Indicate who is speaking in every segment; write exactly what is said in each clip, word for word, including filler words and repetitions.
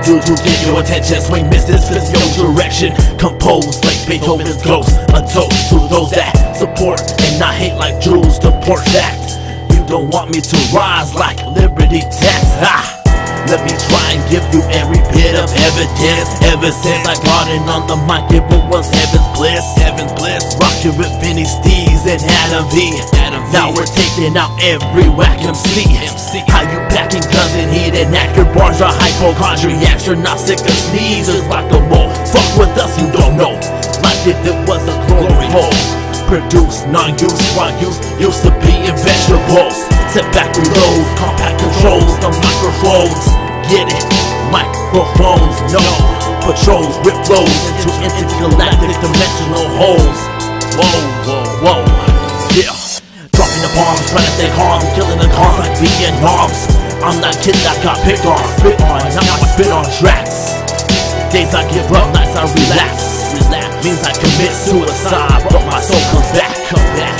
Speaker 1: do to get your attention. Swing misses, fist your direction. Compose like Beethoven's ghost. A toast to those that support and not hate like Jules the Port Fact. You don't want me to rise like Liberty Tax. Ha! Let me try and give you every bit of evidence. Ever since I got in on the mic, it was heaven's bliss. Heaven's bliss. Rockin' with Vinny Steez and Adam V. Adam V. Now we're taking out every whack M C. M C. How you packing guns and heat and accurate bars are hypochondriacs. You're not sick of sneezes like a mole. Fuck with us, you don't know. Like if it was a glory hole. Produce, non-use, while use used to be in vegetables. Sit back, reload, compact controls, the microphones. Get it? Microphones, no. Patrols, rip flows into intergalactic dimensional holes. Whoa, whoa, whoa, yeah. Dropping the bombs, trying to stay calm, killing the cars like Vietnams. I'm that kid that got picked on, spit on, now I spit on tracks. Days I give up, nights I relax. Relax means I commit suicide, but my soul comes back, come back.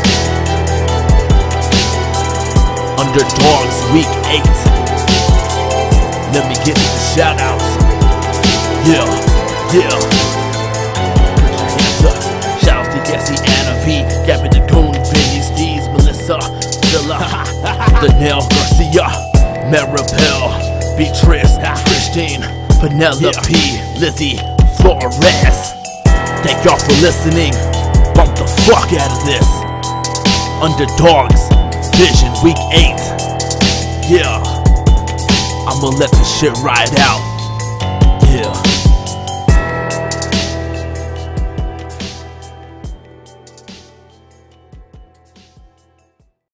Speaker 1: Underdogs, week eight. Let me get to the shout outs. Yeah, yeah. Hands up. Shout outs to Jesse, Anna V, Gavin the Goon, Vinny Steez, Melissa, Zilla, Danielle Garcia, Maribel, Beatrice, Christine, Penelope, yeah. Lizzie, Flores. Thank y'all for listening. Bump the fuck out of this. Underdogs, Vision, week eight. Yeah. I'ma let this shit ride out. Yeah.